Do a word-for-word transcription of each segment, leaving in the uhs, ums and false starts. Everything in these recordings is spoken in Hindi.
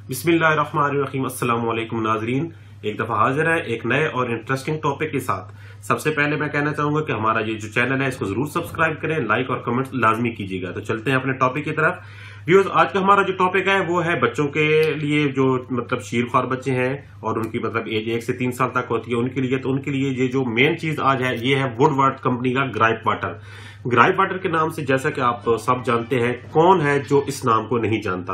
बिस्मिल्लाहिर्रहमानिर्रहीम। अस्सलाम वालेकुम नाजरीन, एक दफा हाजिर है एक नए और इंटरेस्टिंग टॉपिक के साथ। सबसे पहले मैं कहना चाहूंगा कि हमारा ये जो चैनल है इसको जरूर सब्सक्राइब करें, लाइक और कमेंट लाजमी कीजिएगा। तो चलते हैं अपने टॉपिक की तरफ। व्यूअर्स, आज का हमारा जो टॉपिक है वो है बच्चों के लिए, जो मतलब शीरख्वार बच्चे हैं और उनकी मतलब एज एक से तीन साल तक होती है उनके लिए। तो उनके लिए ये जो मेन चीज आज है ये है वुडवर्थ कंपनी का ग्राइप वाटर। ग्राइप वाटर के नाम से, जैसा कि आप सब जानते हैं, कौन है जो इस नाम को नहीं जानता।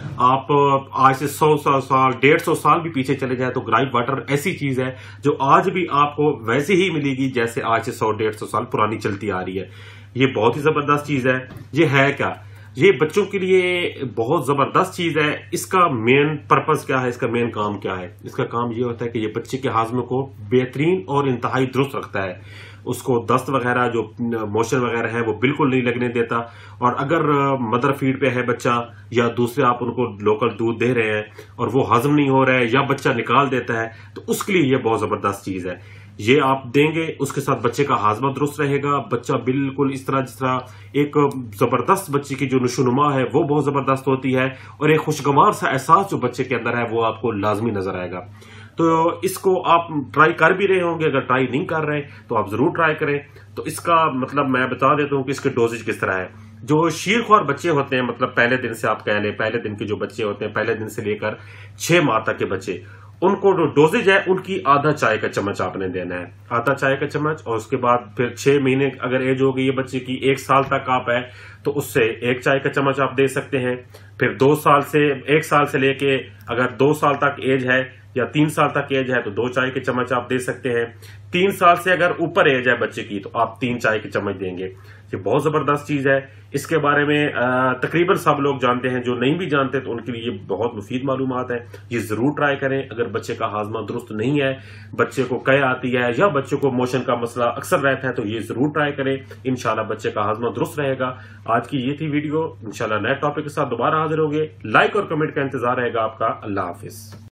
आप आज से सौ सौ साल डेढ़ सौ साल भी पीछे चले जाए तो ग्राइप वाटर ऐसी चीज है जो आज भी आपको वैसे ही मिलेगी जैसे आज से सौ डेढ़ सौ साल पुरानी चलती आ रही है। ये बहुत ही जबरदस्त चीज है। ये है क्या? ये बच्चों के लिए बहुत जबरदस्त चीज है। इसका मेन पर्पस क्या है, इसका मेन काम क्या है? इसका काम ये होता है कि ये बच्चे के हाजमे को बेहतरीन और इंतहाई दुरुस्त रखता है। उसको दस्त वगैरह, जो मोशन वगैरह है, वो बिल्कुल नहीं लगने देता। और अगर मदर फीड पे है बच्चा या दूसरे आप उनको लोकल दूध दे रहे हैं और वो हजम नहीं हो रहा है या बच्चा निकाल देता है तो उसके लिए ये बहुत जबरदस्त चीज है। ये आप देंगे, उसके साथ बच्चे का हाजमा दुरुस्त रहेगा। बच्चा बिल्कुल इस तरह जिस तरह एक जबरदस्त बच्चे की जो नशोनुमा है वो बहुत जबरदस्त होती है और एक खुशगवार सा एहसास जो बच्चे के अंदर है वो आपको लाजमी नजर आएगा। तो इसको आप ट्राई कर भी रहे होंगे, अगर ट्राई नहीं कर रहे तो आप जरूर ट्राई करें। तो इसका मतलब मैं बता देता हूं कि इसके डोजेज किस तरह है। जो शीरख्वार बच्चे होते हैं, मतलब पहले दिन से आप कह लें, पहले दिन के जो बच्चे होते हैं, पहले दिन से लेकर छह माह तक के बच्चे, उनको जो डोजेज है उनकी आधा चाय का चम्मच आपने देना है, आधा चाय का चम्मच। और उसके बाद फिर छह महीने अगर एज हो गई है बच्चे की, एक साल तक आप है तो उससे एक चाय का चम्मच आप दे सकते हैं। फिर दो साल से एक साल से लेके अगर दो साल तक एज है या तीन साल तक एज है तो दो चाय के चम्मच आप दे सकते हैं। तीन साल से अगर ऊपर एज है बच्चे की तो आप तीन चाय के चम्मच देंगे। ये बहुत जबरदस्त चीज है। इसके बारे में तकरीबन सब लोग जानते हैं, जो नहीं भी जानते तो उनके लिए बहुत मुफीद मालूमात है। ये जरूर ट्राई करें। अगर बच्चे का हाजमा दुरुस्त नहीं है, बच्चे को कै आती है या बच्चे को मोशन का मसला अक्सर रहता है तो ये जरूर ट्राई करें। इंशाल्लाह बच्चे का हाजमा दुरुस्त रहेगा। आज की ये थी वीडियो। इंशाल्लाह नए टॉपिक के साथ दोबारा हाजिर होंगे। लाइक और कमेंट का इंतजार रहेगा आपका। अल्लाह हाफिज।